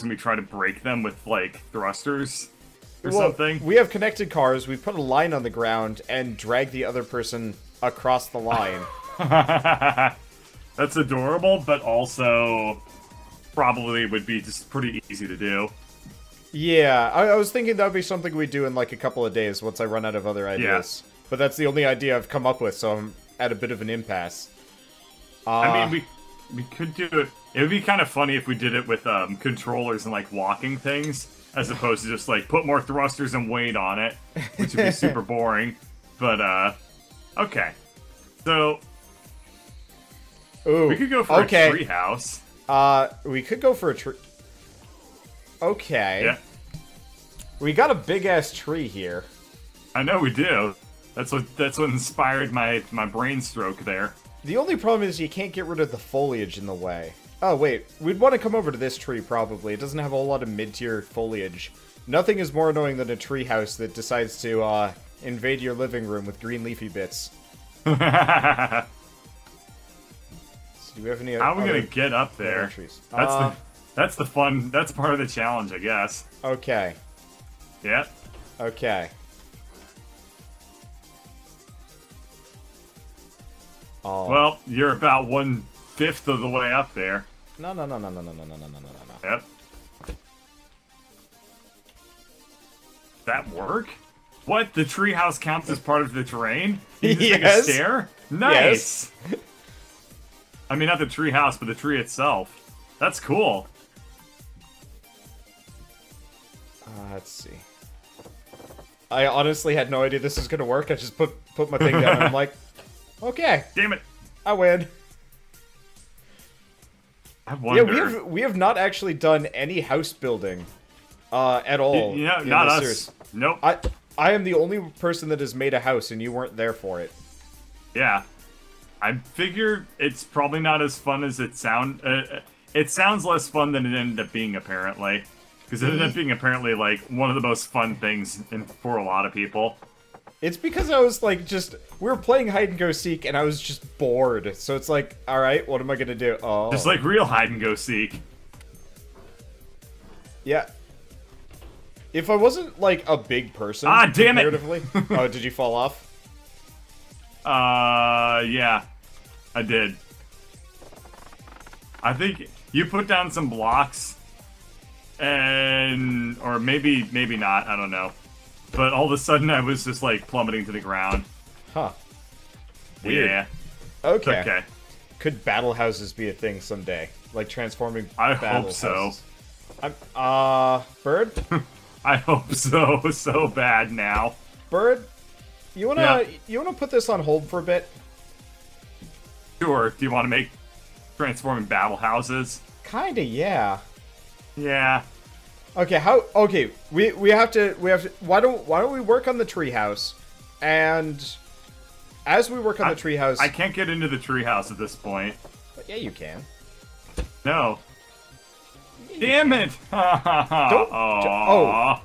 and we try to break them with, like, thrusters or something. We have connected cars, we put a line on the ground, and drag the other person across the line. That's adorable, but also probably would be just pretty easy to do. Yeah, I was thinking that would be something we'd do in like a couple of days once I run out of other ideas. Yeah. But that's the only idea I've come up with, so I'm at a bit of an impasse. I mean, we could do it. It would be kind of funny if we did it with controllers and like walking things, as opposed to just like put more thrusters and weight on it, which would be super boring. But okay, so ooh, we could go for a tree house. We could go for a tree. Okay. Yeah. We got a big ass tree here. I know we do. That's what inspired my brain stroke there. The only problem is you can't get rid of the foliage in the way. Oh wait, we'd want to come over to this tree probably. It doesn't have a whole lot of mid-tier foliage. Nothing is more annoying than a tree house that decides to invade your living room with green leafy bits. So do we have any? How are we gonna get up there? Trees? That's the fun. That's part of the challenge, I guess. Okay. Yep. Okay. Oh. Well, you're about 1/5 of the way up there. No. Yep. That work? What? The treehouse counts as part of the terrain? You just take a stair? Nice! Yes. I mean, not the treehouse, but the tree itself. That's cool. Let's see. I honestly had no idea this was gonna work. I just put my thing down and I'm like, okay. Damn it. I win. I wonder. Yeah, we have not actually done any house building at all. Yeah, not us. Series. Nope. I am the only person that has made a house and you weren't there for it. Yeah. I figure it's probably not as fun as it sounds. It sounds less fun than it ended up being, apparently. Because it ended up being, apparently, like, one of the most fun things for a lot of people. It's because I was, like, we were playing hide-and-go-seek, and I was just bored. So it's like, alright, what am I gonna do? Oh. Just like real hide-and-go-seek. Yeah. If I wasn't, like, a big person, damn it! Oh, did you fall off? Yeah. I did. I think you put down some blocks, and... or maybe not, I don't know. But all of a sudden I was just, like, plummeting to the ground. Huh. Weird. Yeah. Okay. Could battle houses be a thing someday? Like, transforming I battle hope so. houses? Bird? I hope so bad now. Bird? You wanna put this on hold for a bit? Sure. Do you want to make transforming battle houses? Kinda, yeah. Yeah. Okay, we have to why don't we work on the treehouse, and as we work on the treehouse, I can't get into the treehouse at this point. But yeah, you can. No. Damn it! Oh.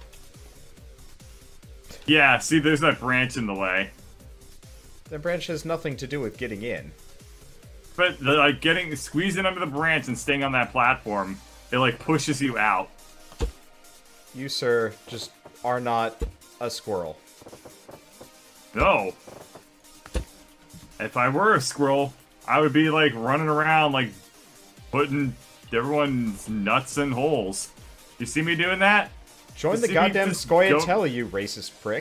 Yeah, see, there's that branch in the way. The branch has nothing to do with getting in. But like squeezing under the branch and staying on that platform, it like pushes you out. You, sir, just are not a squirrel. No. If I were a squirrel, I would be like running around like putting everyone's nuts in holes. You see me doing that? Join the goddamn Scoia'tael, you racist prick.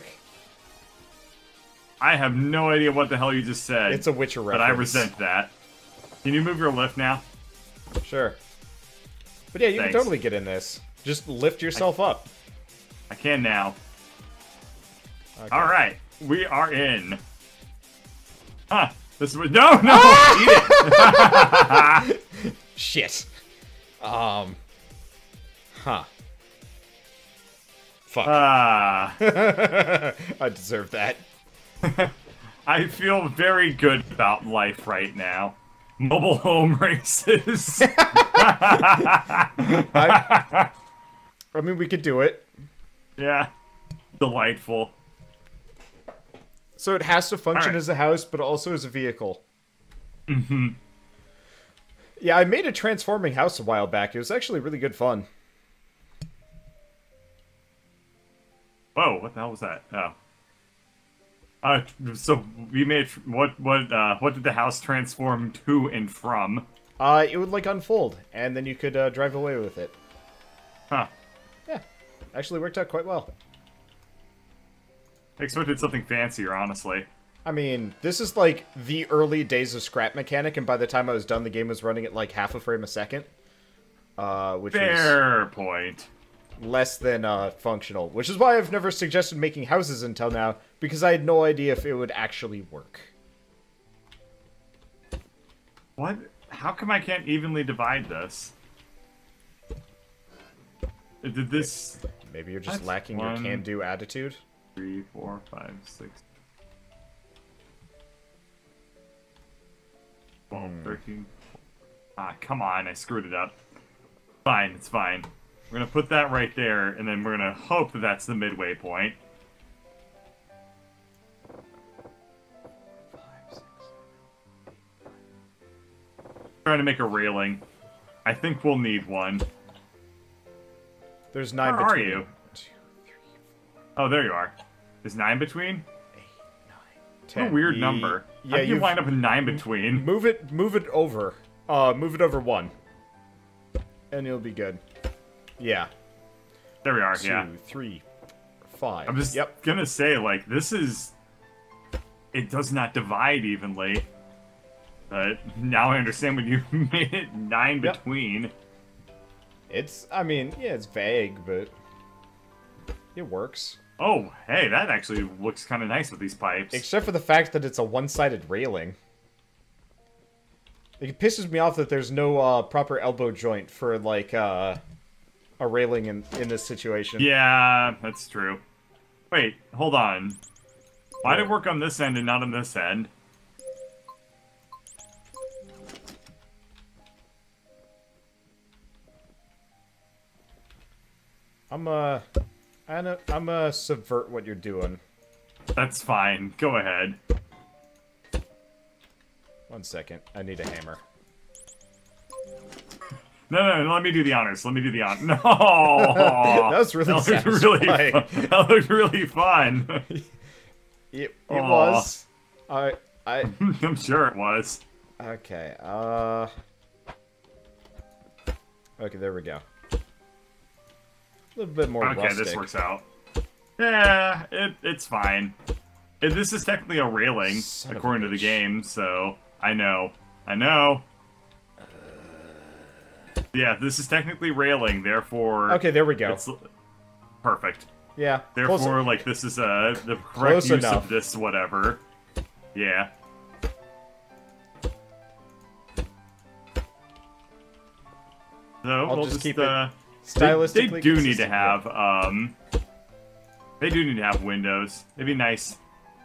I have no idea what the hell you just said. It's a Witcher reference. But I resent that. Can you move your lift now? Sure. But yeah, you can totally get in this. Just lift yourself up. I can now. Okay. Alright, we are in. Huh. This was no! Eat it! Shit. Huh. Fuck. I deserve that. I feel very good about life right now. Mobile home races. I mean, we could do it. Yeah. Delightful. So it has to function as a house, but also as a vehicle. Mm-hmm. Yeah, I made a transforming house a while back. It was actually really good fun. Whoa, what the hell was that? Oh. So we made what did the house transform to and from? It would like unfold, and then you could drive away with it. Huh. Yeah, actually worked out quite well. I expected something fancier, honestly. I mean, this is like the early days of scrap mechanic, and by the time I was done, the game was running at like half a frame a second. Which Fair point. Less than functional, which is why I've never suggested making houses until now, because I had no idea if it would actually work. What? How come I can't evenly divide this? Did this... Maybe you're just That's lacking your can-do attitude? 3, 4, 5, 6... 12, 13... Ah, come on, I screwed it up. Fine, it's fine. We're gonna put that right there, and then we're gonna hope that that's the midway point. 5, 6, 7. Trying to make a railing. I think we'll need one. There's 9 Where between. are you? 2, 3, 4, Oh, there you are. There's 9 between? 8, 9, 10. What a weird number. Yeah, How do you wind up with 9 between? Move it over. Move it over 1. And you'll be good. Yeah. There we are, 2, yeah. 3, 5. I'm just gonna say, like, this is... It does not divide evenly. But now I understand when you made it 9 between. It's, I mean, yeah, it's vague, but it works. Oh, hey, that actually looks kind of nice with these pipes. Except for the fact that it's a one-sided railing. It pisses me off that there's no proper elbow joint for, like, a railing in this situation. Yeah, that's true. Wait, hold on. Why did it work on this end and not on this end? I'm subvert what you're doing. That's fine. Go ahead. 1 second. I need a hammer. No, let me do the honors. Let me do the honors. No! That was really satisfying. That looked really fun. It was. I'm sure it was. Okay, okay, there we go. A little bit more Okay, rustic. this works out. Yeah, it's fine. This is technically a railing, according to the game, so I know. Yeah, this is technically railing, therefore... Okay, there we go. It's perfect. Yeah. Therefore, like, this is the correct Close use enough. of this whatever. Yeah. So, I'll we'll just keep it they stylistically do need to consistent, have, they do need to have windows. It'd be nice.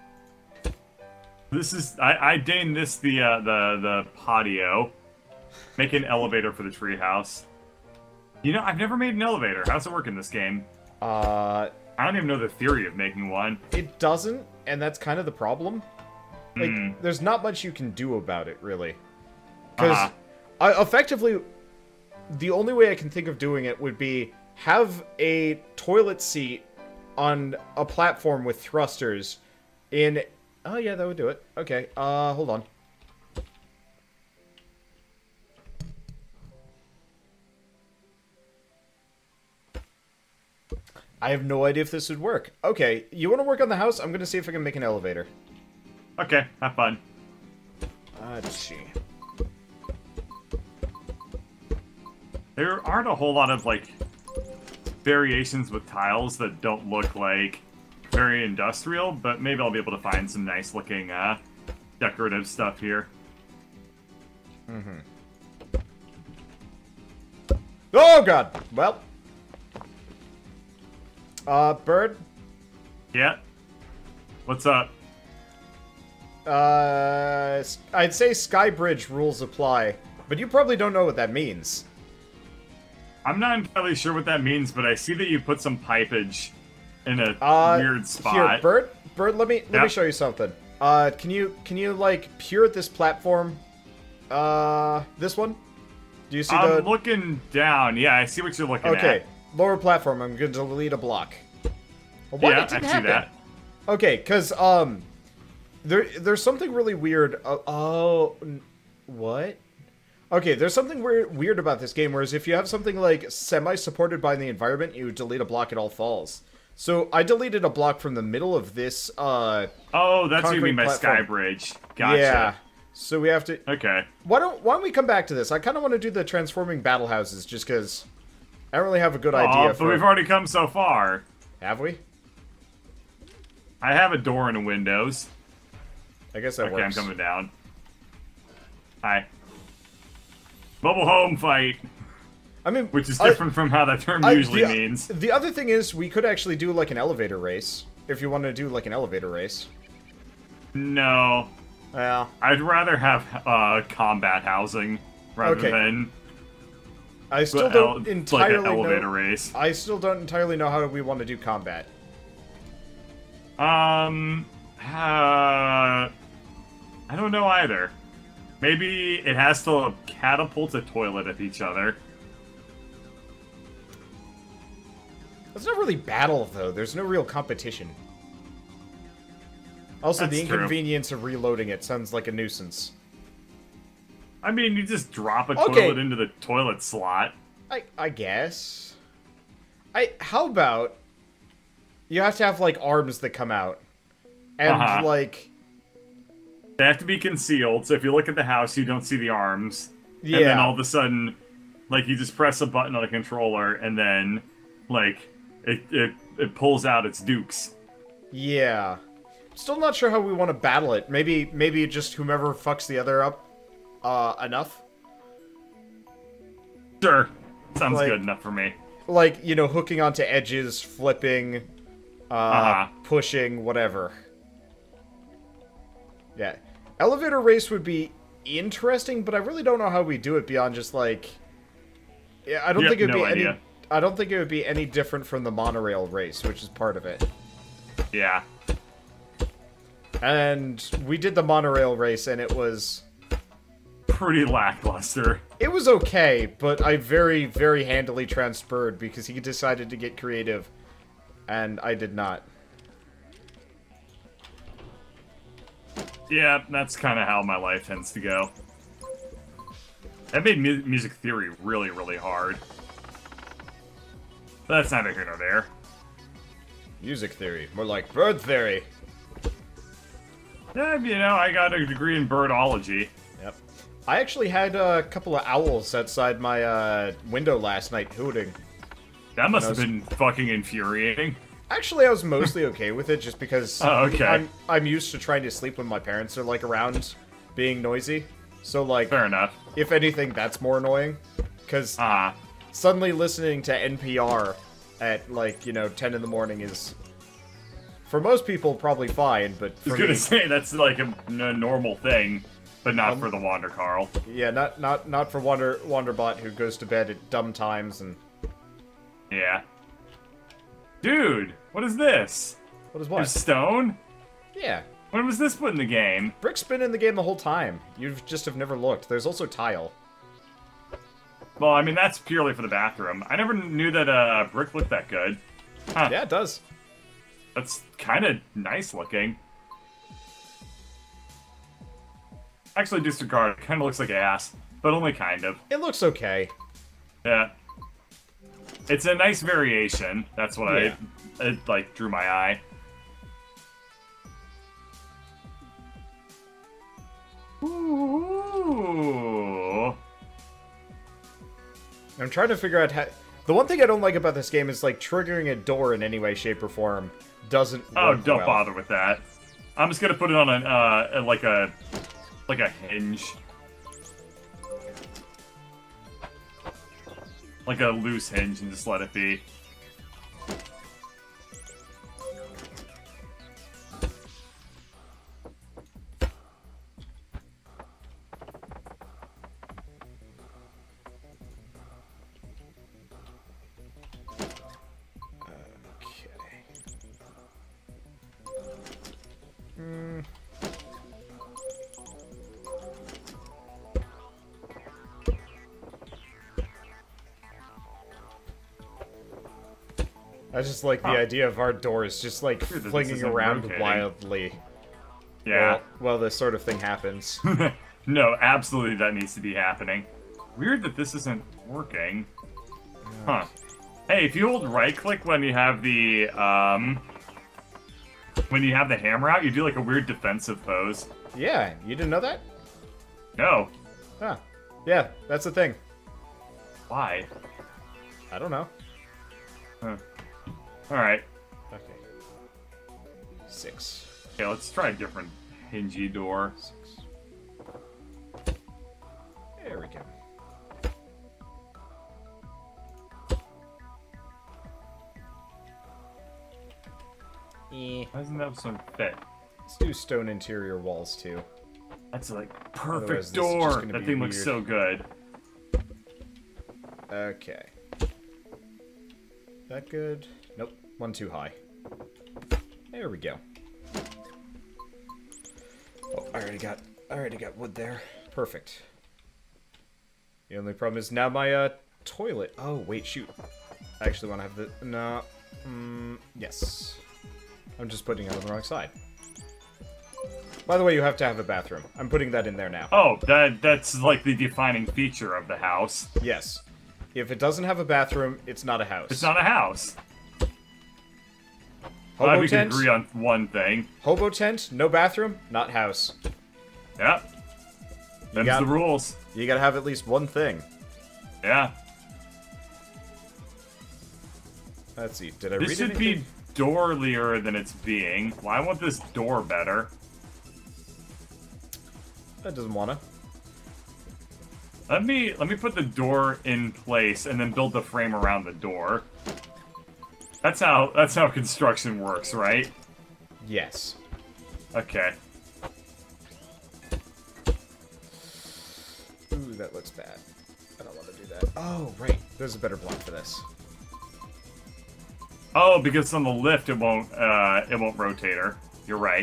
This is, I deign this the patio. Make an elevator for the treehouse. You know, I've never made an elevator. How's it work in this game? I don't even know the theory of making one. It doesn't, and that's kind of the problem. Like, there's not much you can do about it, really. Because, effectively, the only way I can think of doing it would be have a toilet seat on a platform with thrusters in... Oh, yeah, that would do it. Okay, hold on. I have no idea if this would work. Okay, you want to work on the house? I'm going to see if I can make an elevator. Okay, have fun. Let's see. There aren't a whole lot of, like, variations with tiles that don't look, like, very industrial, but maybe I'll be able to find some nice-looking, decorative stuff here. Oh, God! Well... Bird? Yeah? What's up? I'd say Skybridge rules apply, but you probably don't know what that means. I'm not entirely sure what that means, but I see that you put some pipage in a weird spot. Here, Bird, let me show you something. Can you like peer at this platform? This one? Do you see I'm looking down. Yeah, I see what you're looking at. Okay, lower platform. I'm going to delete a block. Well, what? Yeah, It didn't I see happen. that. Okay, because, there's something really weird. What? Okay, there's something weird about this game, whereas if you have something like semi-supported by the environment, you delete a block, it all falls. So I deleted a block from the middle of this, Oh, that's what you mean by Sky Bridge. Gotcha. Yeah. So we have to... Okay. Why don't we come back to this? I kind of want to do the transforming battle houses, just because I don't really have a good idea But we've already come so far. Have we? I have a door and a windows. I guess that okay, works. I'm coming down. Hi. Mobile home fight. I mean... Which is different from how that term usually means. The other thing is, we could actually do, like, an elevator race. If you want to do, like, an elevator race. No. Well... I'd rather have combat housing rather than... I still don't entirely like an elevator race. I still don't entirely know how we want to do combat. I don't know either. Maybe it has to catapult a toilet at each other. It's not really battle, though. There's no real competition. Also, That's the inconvenience of reloading it sounds like a nuisance. I mean, you just drop a toilet into the toilet slot. I guess. How about... You have to have, like, arms that come out. And, like... They have to be concealed, so if you look at the house, you don't see the arms. Yeah. And then all of a sudden, like, you just press a button on a controller, and then, like, it pulls out its dukes. Yeah. Still not sure how we want to battle it. Maybe just whomever fucks the other up enough. Sure. Sounds good enough for me. Like, you know, hooking onto edges, flipping, pushing, whatever. Yeah. Elevator race would be interesting, but I really don't know how we do it beyond just, like... Yeah, I don't think it'd be any... I don't think it would be any different from the monorail race, which is part of it. Yeah. And we did the monorail race, and it was... pretty lackluster. It was okay, but I very, very handily transferred because he decided to get creative, and I did not. Yeah, that's kind of how my life tends to go. That made music theory really, really hard. But that's neither here nor there. Music theory. More like bird theory. Yeah, you know, I got a degree in birdology. Yep. I actually had a couple of owls outside my window last night hooting. That must have been fucking infuriating. Actually, I was mostly okay with it, just because I'm used to trying to sleep when my parents are, like, around being noisy. So, like... Fair enough. If anything, that's more annoying. Because suddenly listening to NPR at, like, you know, 10 in the morning is... For most people, probably fine, but for me... I was gonna say, that's, like, a normal thing, but not for the Wander Carl. Yeah, not for Wanderbot, who goes to bed at dumb times and... Yeah. Dude, what is this? What is what? There's stone? Yeah. When was this put in the game? Brick's been in the game the whole time. You just have never looked. There's also tile. Well, I mean, that's purely for the bathroom. I never knew that brick looked that good. Huh. Yeah, it does. That's kind of nice looking. Actually, disregard. It kind of looks like ass, but only kind of. It looks okay. Yeah. It's a nice variation. That's what it, like, drew my eye. Ooh. I'm trying to figure out how... The one thing I don't like about this game is, like, triggering a door in any way, shape, or form doesn't work don't bother with that. I'm just gonna put it on like a hinge. Like a loose hinge and just let it be. I just like the idea of our doors just like flinging around wildly. Yeah. Well, this sort of thing happens. No, absolutely that needs to be happening. Weird that this isn't working. Huh. Hey, if you hold right-click when you have the hammer out, you do like a weird defensive pose. Yeah, you didn't know that? No. Huh. Yeah, that's the thing. Why? I don't know. Huh. Alright. Okay. 6. Okay, let's try a different hingy door. 6. There we go. Why doesn't that some fit? Let's do stone interior walls too. That's like perfect door. That thing looks so good. Okay. That good? Nope. One too high. There we go. Oh, I already got wood there. Perfect. The only problem is now my toilet. Oh wait, shoot. I actually want to have the no. Yes. I'm just putting it on the wrong side. By the way, you have to have a bathroom. I'm putting that in there now. Oh, that's like the defining feature of the house. Yes. If it doesn't have a bathroom, it's not a house. It's not a house. Hobo we tent? can agree on one thing. Hobo tent, no bathroom, not house. Yep. Them's the rules. You gotta have at least one thing. Yeah. Let's see, did I read This should anything? be doorlier than it's being. Well, I want this door better. That doesn't wanna. Let me put the door in place and then build the frame around the door. That's how construction works, right? Yes. Okay. Ooh, that looks bad. I don't want to do that. Oh, right. There's a better block for this. Oh, because on the lift it won't rotate her. You're right.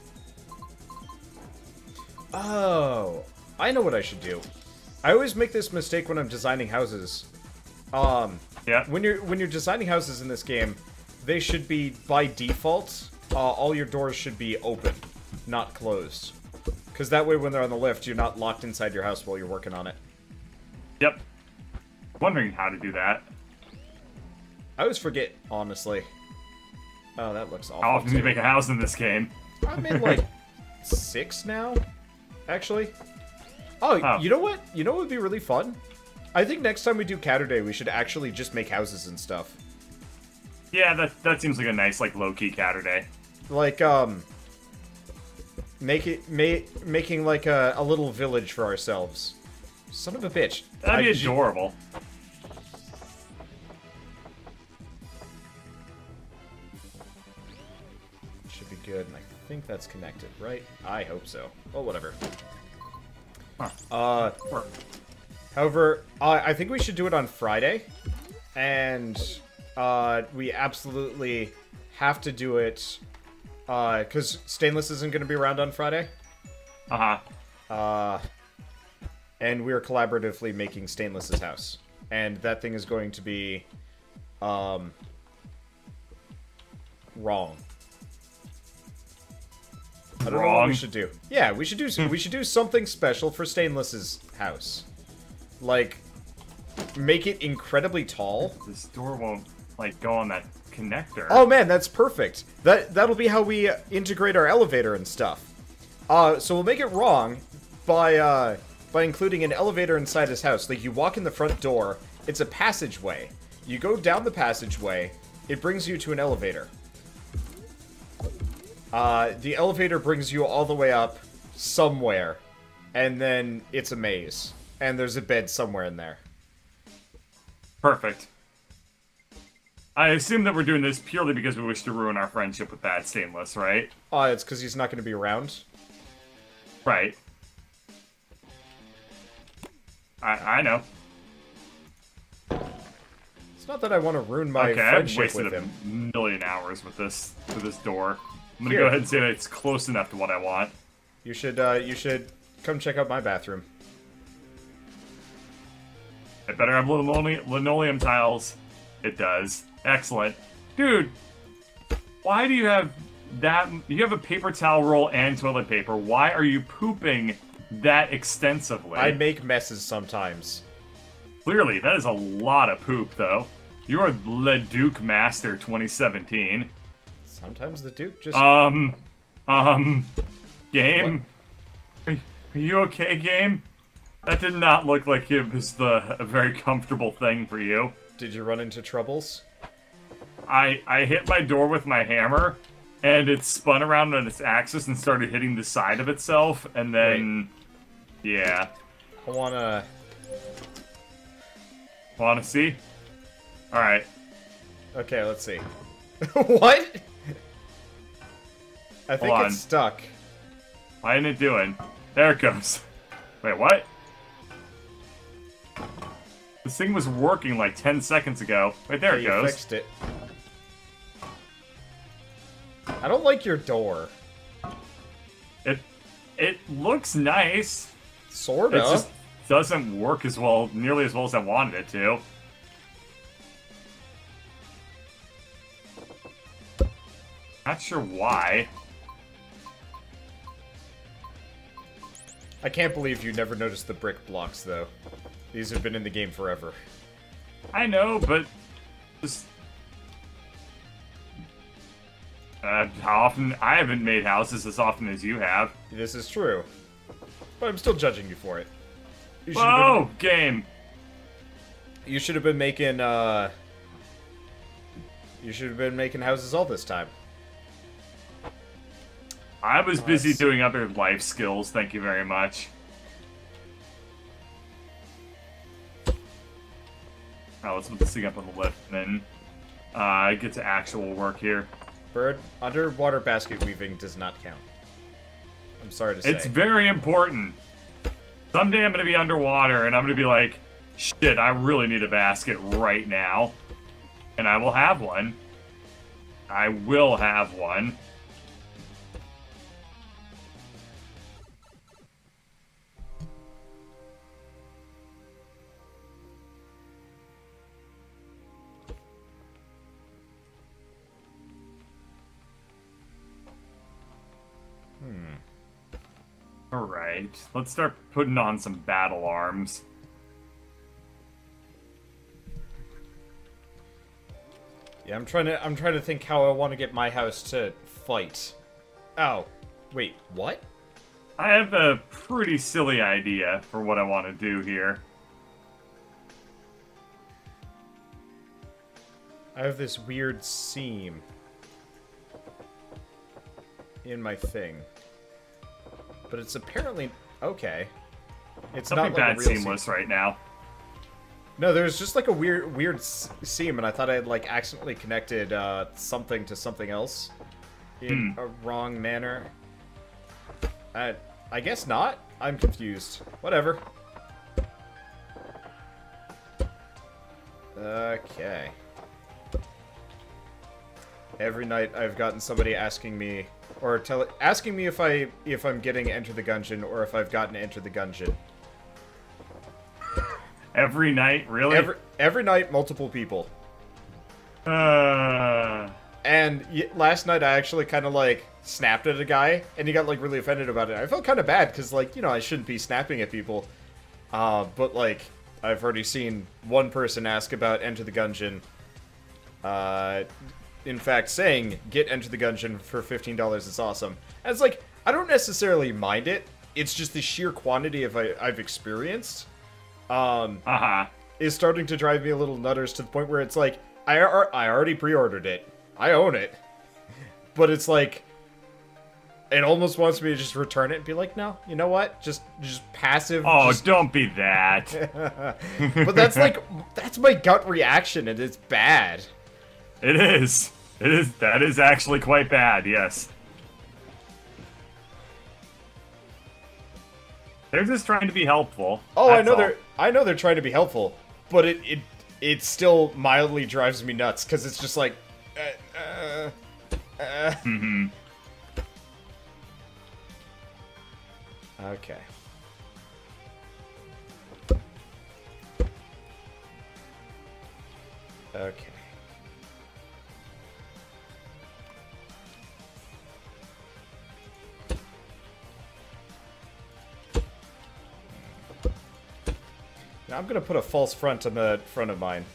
Oh, I know what I should do. I always make this mistake when I'm designing houses. Yeah. When you're designing houses in this game, they should be by default. All your doors should be open, not closed. Because that way, when they're on the lift, you're not locked inside your house while you're working on it. Yep. Wondering how to do that. I always forget, honestly. Oh, that looks awful. How often do you make a house in this game? I'm in like 6 now, actually. Oh, you know what? You know what would be really fun? I think next time we do Catterday, we should actually just make houses and stuff. Yeah, that seems like a nice, like, low-key Catterday. Like, making like a little village for ourselves. Son of a bitch. That'd be adorable. Should be good, and I think that's connected, right? I hope so. Well, whatever. Huh. However, I think we should do it on Friday, and we absolutely have to do it because Stainless isn't going to be around on Friday. And we're collaboratively making Stainless's house, and that thing is going to be wrong. I don't know what we should do. Yeah, we should do something special for Stainless's house. Like, make it incredibly tall. This door won't, like, go on that connector. Oh man, that's perfect. That'll be how we integrate our elevator and stuff. So we'll make it wrong by including an elevator inside his house. Like, you walk in the front door, it's a passageway. You go down the passageway, it brings you to an elevator. The elevator brings you all the way up somewhere, and then it's a maze. And there's a bed somewhere in there. Perfect. I assume that we're doing this purely because we wish to ruin our friendship with that Stainless, right? It's because he's not going to be around. Right. I know. It's not that I want to ruin my friendship with him. I've wasted a million hours with this door. I'm gonna go ahead and say that it's close enough to what I want. You should come check out my bathroom. It better have linoleum tiles. It does. Excellent. Dude, why do you have that? You have a paper towel roll and toilet paper. Why are you pooping that extensively? I make messes sometimes. Clearly, that is a lot of poop, though. You are Le Duke Master 2017. Sometimes the Duke just... Game? Are you okay, Game? That did not look like it was a very comfortable thing for you. Did you run into troubles? I hit my door with my hammer, and it spun around on its axis and started hitting the side of itself, and then... Wait. Yeah. I wanna... Wanna see? Alright. Okay, let's see. What? I think it's stuck. Why isn't it doing? There it goes. Wait, what? This thing was working like 10 seconds ago. Wait, there it goes. You fixed it. I don't like your door. It looks nice. Sorta. It just doesn't work as well, nearly as well as I wanted it to. Not sure why. I can't believe you never noticed the brick blocks, though. These have been in the game forever. I know, but just how often I haven't made houses as often as you have. This is true, but I'm still judging you for it. Whoa, game! You should have been making. You should have been making houses all this time. I was busy doing other life skills, thank you very much. Oh, let's put this thing up on the lift, and then get to actual work here. Bird, underwater basket weaving does not count. I'm sorry to say. It's very important. Someday I'm going to be underwater, and I'm going to be like, shit, I really need a basket right now. And I will have one. I will have one. Alright, let's start putting on some battle arms. Yeah, I'm trying to think how I want to get my house to fight. Oh, wait, what? I have a pretty silly idea for what I want to do here. I have this weird seam in my thing. But it's apparently okay. It's Something not like bad a real seamless seam. right now. No, there's just like a weird seam, and I thought I had like accidentally connected something to something else in a wrong manner. I guess not. I'm confused. Whatever. Okay. Every night I've gotten somebody asking me, or asking me if I'm getting Enter the Gungeon, or if I've gotten Enter the Gungeon. Every night, really? Every night, multiple people. And last night I actually kind of like snapped at a guy, and he got like really offended about it. I felt kind of bad because like, you know, I shouldn't be snapping at people. But like I've already seen one person ask about Enter the Gungeon. In fact, saying, get Enter the Gungeon for $15 is awesome. And it's like, I don't necessarily mind it. It's just the sheer quantity of I've experienced is starting to drive me a little nutters to the point where it's like, I already pre-ordered it. I own it. But it's like, it almost wants me to just return it and be like, no, you know what? Just passive. Oh, don't be that. But that's like, that's my gut reaction, and it's bad. It is. It is. That is actually quite bad, yes. They're just trying to be helpful. Oh, I know they're trying to be helpful, but it still mildly drives me nuts because it's just like Okay. Okay. Now I'm gonna put a false front on the front of mine.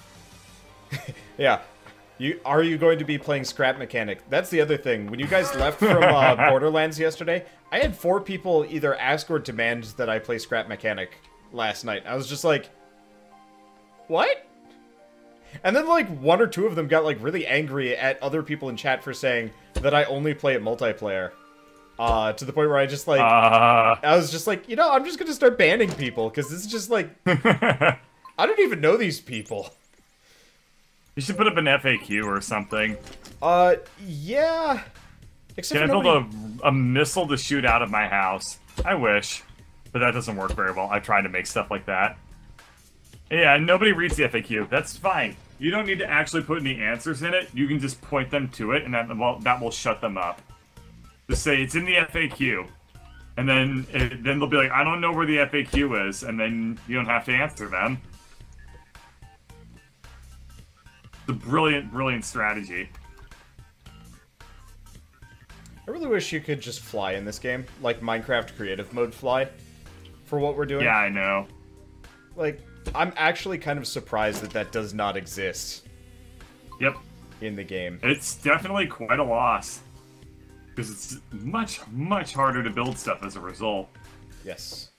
Yeah. Are you going to be playing Scrap Mechanic? That's the other thing. When you guys left from Borderlands yesterday, I had 4 people either ask or demand that I play Scrap Mechanic last night. I was just like, what? And then like 1 or 2 of them got like really angry at other people in chat for saying that I only play it multiplayer. To the point where I just like, I was just like, you know, I'm just gonna start banning people, because this is just like, I don't even know these people. You should put up an FAQ or something. Yeah. Except Can I for build a missile to shoot out of my house? I wish. But that doesn't work very well. I tried to make stuff like that. Yeah, nobody reads the FAQ. That's fine. You don't need to actually put any answers in it. You can just point them to it, and that will shut them up. Just say, it's in the FAQ. And then they'll be like, I don't know where the FAQ is, and then you don't have to answer them. It's a brilliant, brilliant strategy. I really wish you could just fly in this game, like Minecraft creative mode fly, for what we're doing. Yeah, I know. Like, I'm actually kind of surprised that that does not exist. Yep. In the game. It's definitely quite a loss. Because it's much, much harder to build stuff as a result. Yes.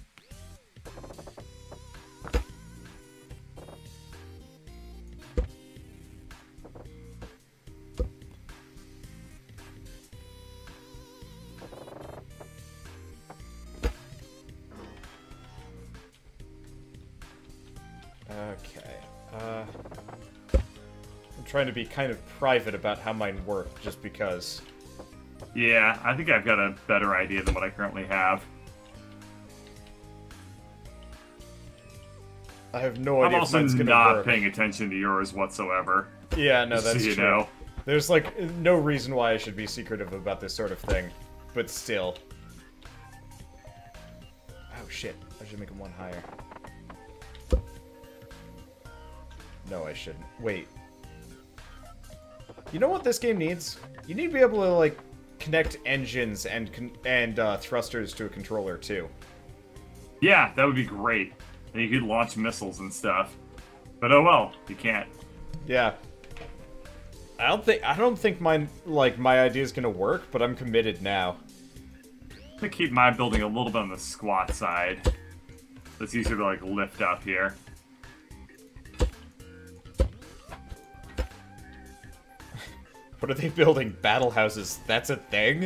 Okay, I'm trying to be kind of private about how mine work, just because. Yeah, I think I've got a better idea than what I currently have. I have no idea if mine's gonna I'm also work. not paying attention to yours whatsoever. Yeah, no, just that's so you true. know. There's, like, no reason why I should be secretive about this sort of thing, but still. Oh, shit. I should make him 1 higher. No, I shouldn't. Wait. You know what this game needs? You need to be able to, like, connect engines and thrusters to a controller, too. Yeah, that would be great. And you could launch missiles and stuff. But oh well, you can't. Yeah. I don't think my idea is gonna work, but I'm committed now. I'm gonna keep my building a little bit on the squat side. It's easier to, like, lift up here. What are they building? Battle houses. That's a thing?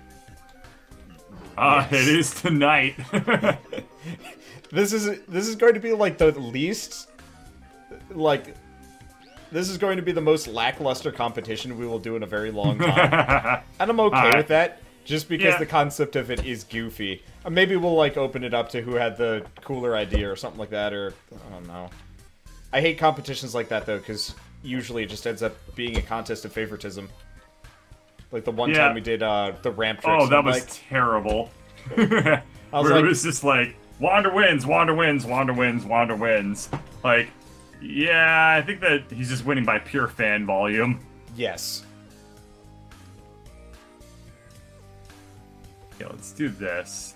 Yes. It is tonight. This is going to be, like, the least... Like... This is going to be the most lackluster competition we will do in a very long time. And I'm okay with that, just because the concept of it is goofy. Maybe we'll, like, open it up to who had the cooler idea or something like that, or... I don't know. I hate competitions like that, though, because usually it just ends up being a contest of favoritism. Like the one time we did the ramp tricks. Oh, that was terrible. Where it was just like, Wander wins, Wander wins, Wander wins, Wander wins. Like, yeah, I think that he's just winning by pure fan volume. Yes. Okay, let's do this.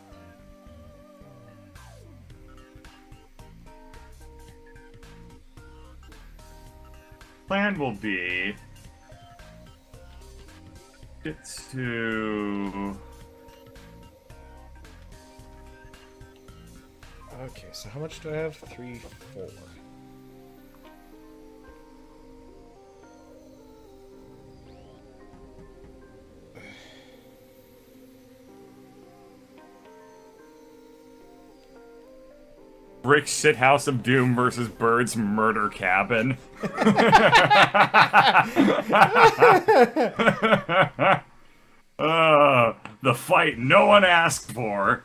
Plan will be get to... Okay, so how much do I have? 3, 4. Brick Shithouse of Doom versus Bird's Murder Cabin. The fight no one asked for.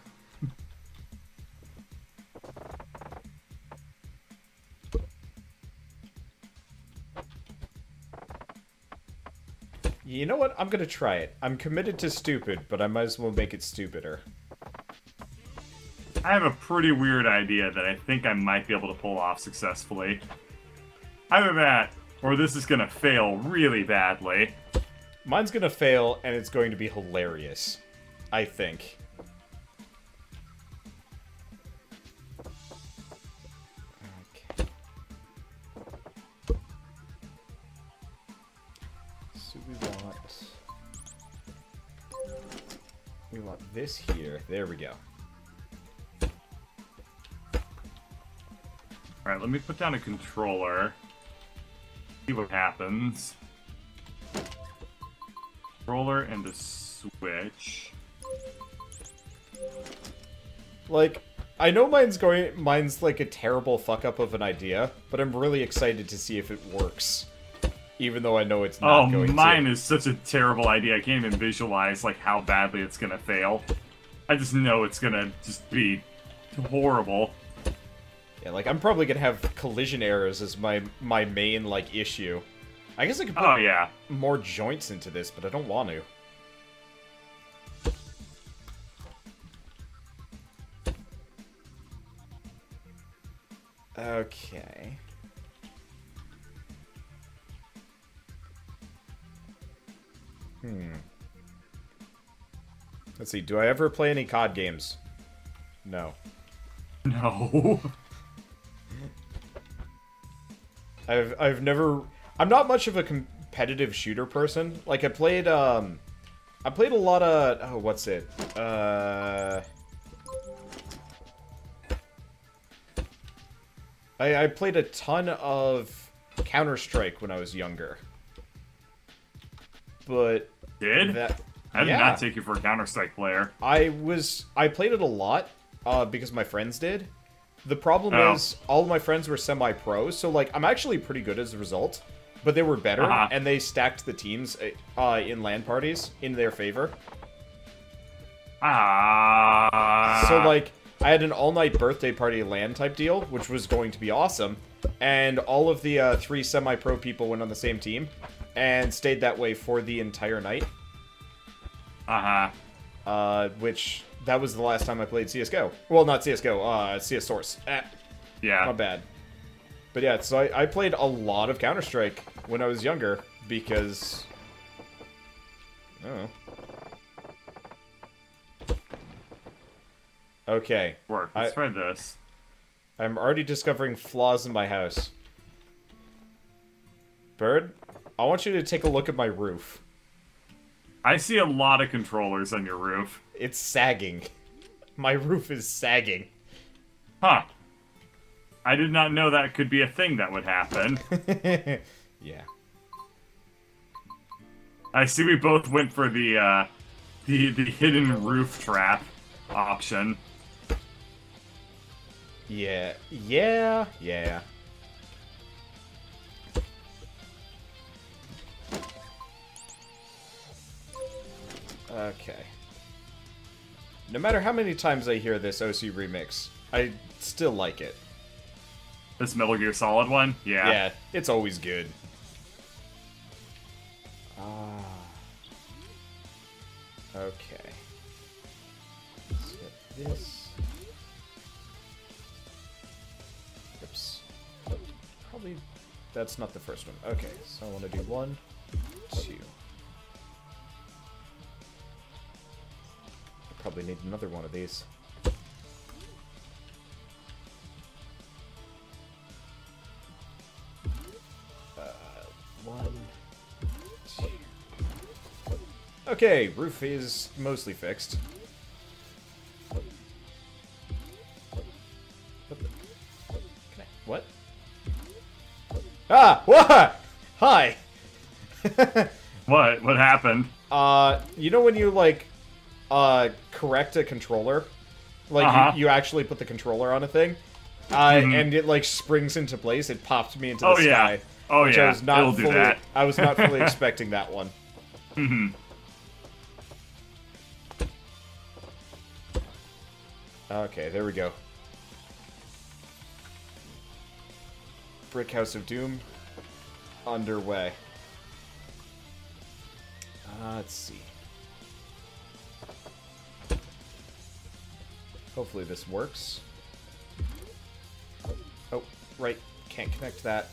You know what? I'm gonna try it. I'm committed to stupid, but I might as well make it stupider. I have a pretty weird idea that I think I might be able to pull off successfully. Either that, or this is gonna fail really badly. Mine's gonna fail, and it's going to be hilarious. I think. do we want this here. There we go. Alright, let me put down a controller. See what happens. Controller and a switch. Like, I know mine's like a terrible fuck up of an idea, but I'm really excited to see if it works. Even though I know it's not going to. Mine is such a terrible idea. I can't even visualize like how badly it's gonna fail. I just know it's gonna just be horrible. Yeah, like I'm probably gonna have collision errors as my main like issue. I guess I could put more joints into this, but I don't want to. Okay. Let's see, do I ever play any COD games? No. No. I've never... I'm not much of a competitive shooter person. Like, I played a lot of... Oh, what's it? I played a ton of Counter-Strike when I was younger. But... Did? I did not take you for a Counter-Strike player. I played it a lot, because my friends did. The problem is, all of my friends were semi-pros, so, like, I'm actually pretty good as a result. But they were better, and they stacked the teams in LAN parties in their favor. So, like, I had an all-night birthday party LAN type deal, which was going to be awesome. And all of the 3 semi-pro people went on the same team, and stayed that way for the entire night. Which, that was the last time I played CSGO. Well, not CSGO, CS Source. Yeah. Not bad. But yeah, so I played a lot of Counter-Strike when I was younger, because... I don't know. Okay. Let's try this. I'm already discovering flaws in my house. Bird, I want you to take a look at my roof. I see a lot of controllers on your roof. It's sagging. My roof is sagging. Huh. I did not know that could be a thing that would happen. Yeah. I see we both went for the hidden roof trap option. Yeah. Okay. No matter how many times I hear this OC remix, I still like it. This Metal Gear Solid one? Yeah. Yeah, it's always good. Okay. Let's get this. Oops. Probably that's not the first one. Okay, so I want to do 1, 2. I probably need another one of these. Okay, roof is mostly fixed. What? Ah! What? Hi! What? What happened? You know when you, like, correct a controller? Like, you actually put the controller on a thing? And it, like, springs into place. It popped me into the sky. Oh, which yeah. I was not It'll do that. I was not fully expecting that one. Okay, there we go. Brick House of Doom underway. Let's see. Hopefully this works. Oh, right. Can't connect that.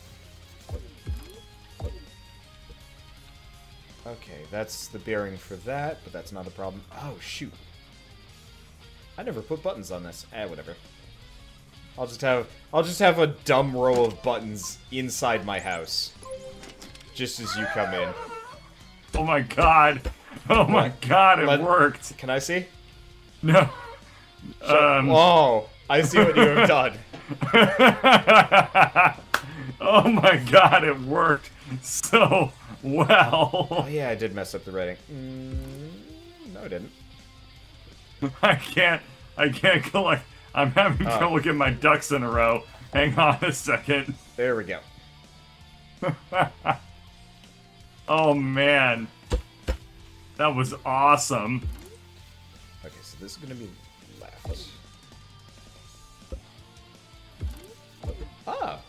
Okay, that's the bearing for that, but that's not a problem. Oh, shoot. I never put buttons on this. Whatever. I'll just have a dumb row of buttons inside my house. Just as you come in. Oh my god. Oh my god, it worked. Can I see? No. Oh, I see what you have done. Oh my god, it worked so well. Oh yeah, I did mess up the rating. No, I didn't. I can't collect. I'm having trouble getting my ducks in a row. Hang on a second. There we go. Oh man. That was awesome. Okay, so this is gonna be left. Ah.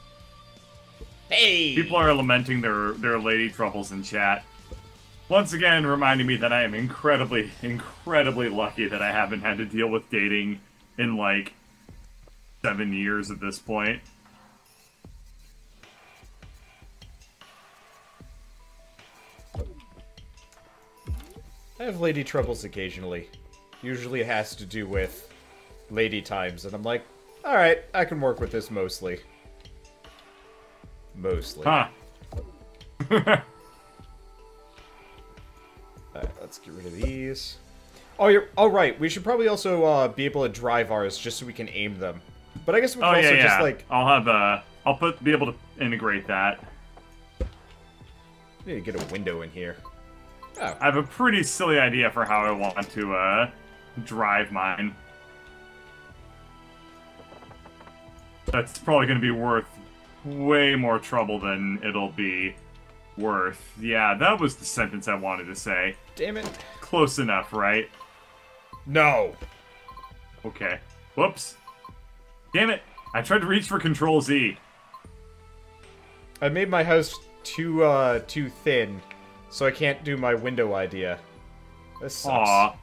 Hey! People are lamenting their lady troubles in chat. Once again, reminding me that I am incredibly, incredibly lucky that I haven't had to deal with dating in, like, 7 years at this point. I have lady troubles occasionally. Usually it has to do with lady times, and I'm like, alright, I can work with this mostly. Mostly. Huh. Alright, let's get rid of these. Oh, you're... Oh, right, we should probably also be able to drive ours just so we can aim them. But I guess we can also just, like... I'll have, be able to integrate that. I need to get a window in here. Oh. I have a pretty silly idea for how I want to, drive mine. That's probably going to be worth way more trouble than it'll be worth. Yeah, that was the sentence I wanted to say. Damn it. Close enough, right? No. Okay. Whoops. Damn it. I tried to reach for Control Z. I made my house too thin, so I can't do my window idea. This sucks. Aw.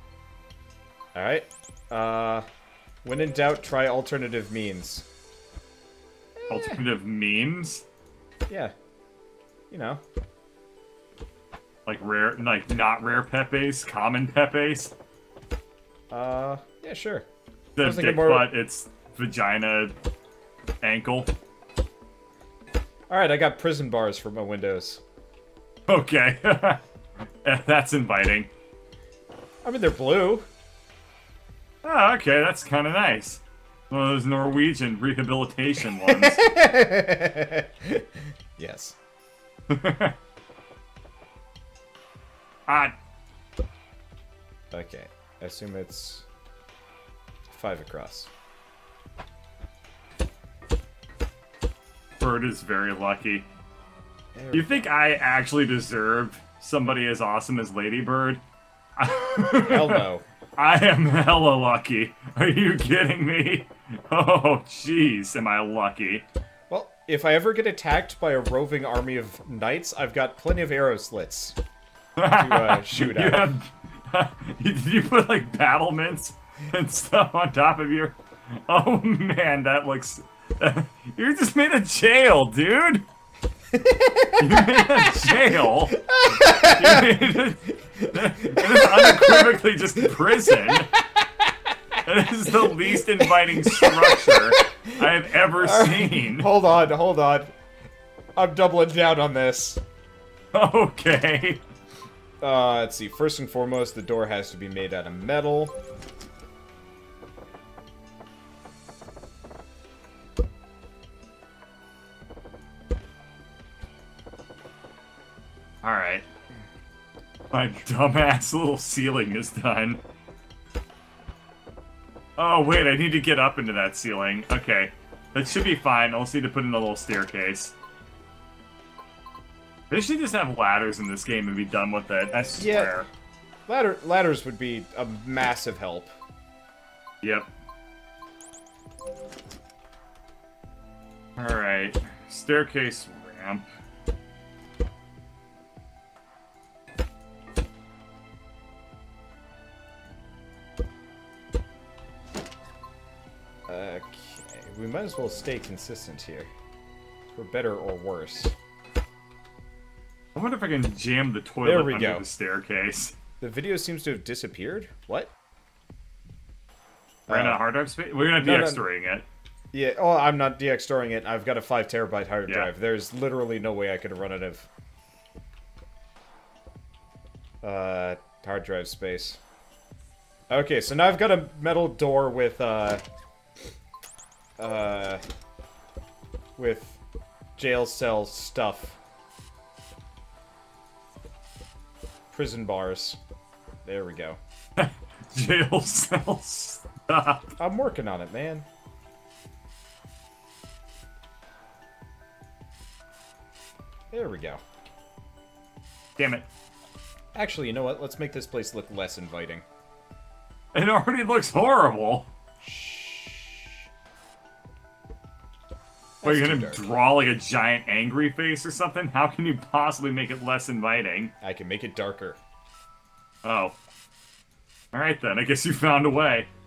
Alright. When in doubt, try alternative means. Alternative means? Yeah. You know. Like rare, like not rare Pepes, common Pepes? Yeah, sure. The dick butt, it's vagina, ankle. Alright, I got prison bars for my windows. Okay. That's inviting. I mean, they're blue. Oh, okay, that's kind of nice. One of those Norwegian rehabilitation ones. Yes. Ah. Okay, I assume it's 5 across. Bird is very lucky. You think I actually deserve somebody as awesome as Ladybird? Hell no. I am hella lucky. Are you kidding me? Oh, jeez, am I lucky. Well, if I ever get attacked by a roving army of knights, I've got plenty of arrow slits to shoot at. Did you put, like, battlements and stuff on top of your... Oh, man, that looks... You just made a jail, dude! You made a jail? It is unequivocally just prison. That is the least inviting structure I have ever seen. Hold on. I'm doubling down on this. Okay. Let's see. First and foremost, the door has to be made out of metal. Alright. My dumbass little ceiling is done. Oh, wait, I need to get up into that ceiling. Okay. That should be fine. I'll just need to put in a little staircase. They should just have ladders in this game and be done with it. I swear. Yeah. Ladders would be a massive help. Yep. Alright. Staircase ramp. Okay, we might as well stay consistent here. For better or worse. I wonder if I can jam the toilet under the staircase. The video seems to have disappeared? What? Ran out of hard drive space? We're gonna DX-storing it. Yeah, oh, I'm not DX-storing it. I've got a 5 terabyte hard drive. There's literally no way I could run out of... Hard drive space. Okay, so now I've got a metal door with jail cell stuff. Prison bars. There we go. Jail cell stuff. I'm working on it, man. There we go. Damn it. Actually, you know what? Let's make this place look less inviting. It already looks horrible. Are you gonna draw like a giant angry face or something? How can you possibly make it less inviting? I can make it darker. Oh. Alright then, I guess you found a way.